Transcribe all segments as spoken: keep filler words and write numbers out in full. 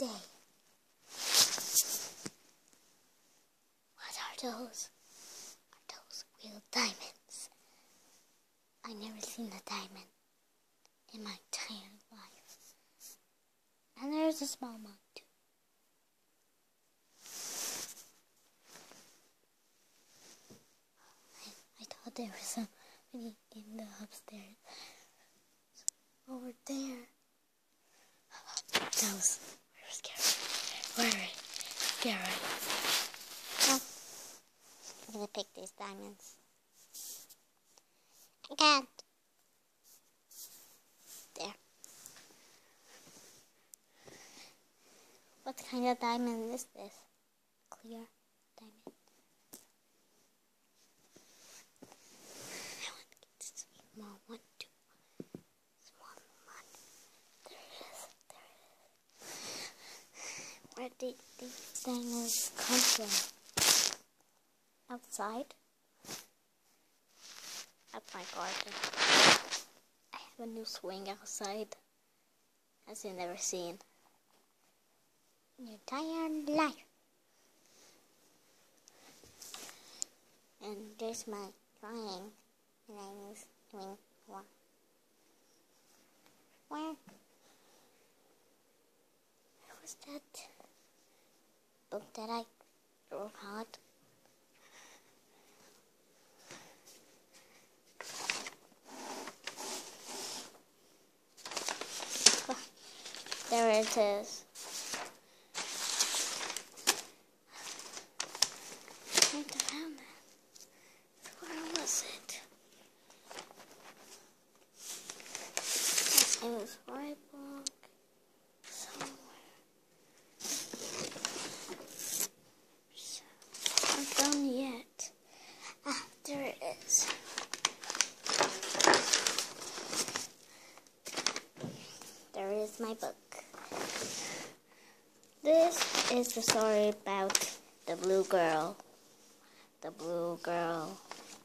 day. What are those? Are those real diamonds? I never seen a diamond in my entire life. And there's a small one too. I, I thought there was somebody in the upstairs. Over there. That was scary. Very scary. Oh, I'm gonna pick these diamonds. I can't. There. What kind of diamond is this? Clear diamond. I want to get this small one too. Small one. There it is. There it is. Where did these diamonds come from? Outside? At my garden. I have a new swing outside. As you've never seen in your entire life. And there's my drawing. And I was doing one. Where? Where was that book that I drew out? Oh, there it is. I found it. Where was it? It was right back somewhere. Not done yet. Ah, there it is. There is my book. This is the story about the blue girl. The blue girl.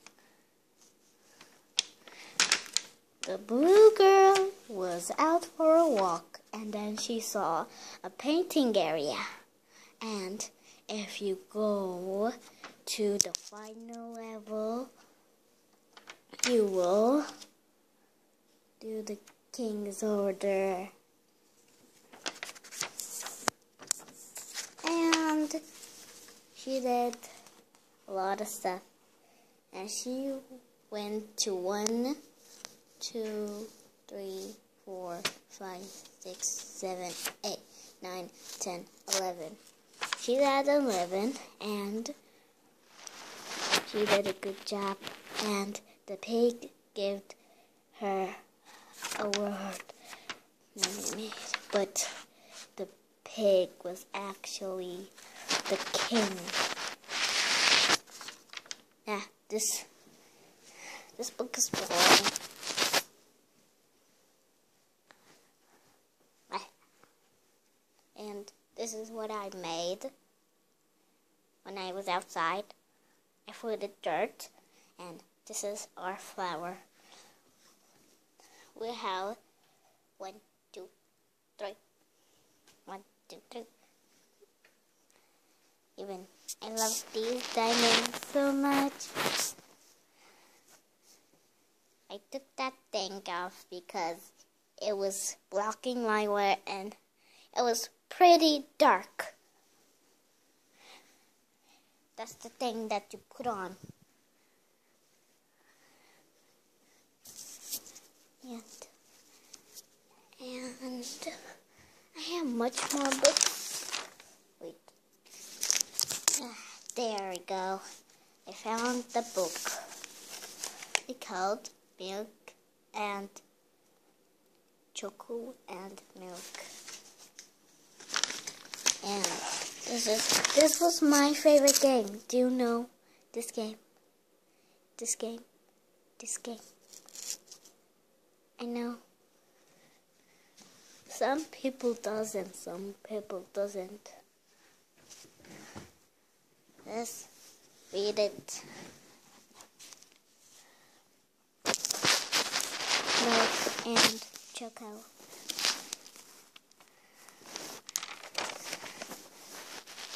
The blue girl was out for a walk, and then she saw a painting area. And if you go to the final level, you will do the king's order. And she did a lot of stuff. And she went to one, two, three, four, five, six, seven, eight, nine, ten, eleven. She's at eleven, and she did a good job. And the pig gave her a word, but the pig was actually the king. Yeah, this this book is boring. And this is what I made when I was outside. I threw the dirt, and this is our flower. We have one, two, three. One, two, three. Even I love these diamonds so much. I took that thing off because it was blocking my way and it was pretty dark. That's the thing that you put on. And, and I have much more books. Wait. Ah, there we go. I found the book. It's called Milk and Choco and Milk. And this is this was my favorite game. Do you know this game? This game. This game. I know. Some people doesn't, some people doesn't. Let's read it. Milk and Choco.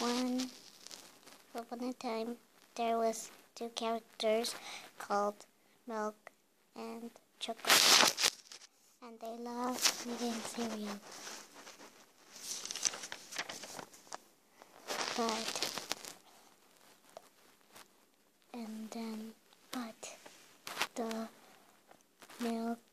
one, upon a time, there was two characters called Milk and Chocolate, and they love eating cereal. But, and then, but the Milk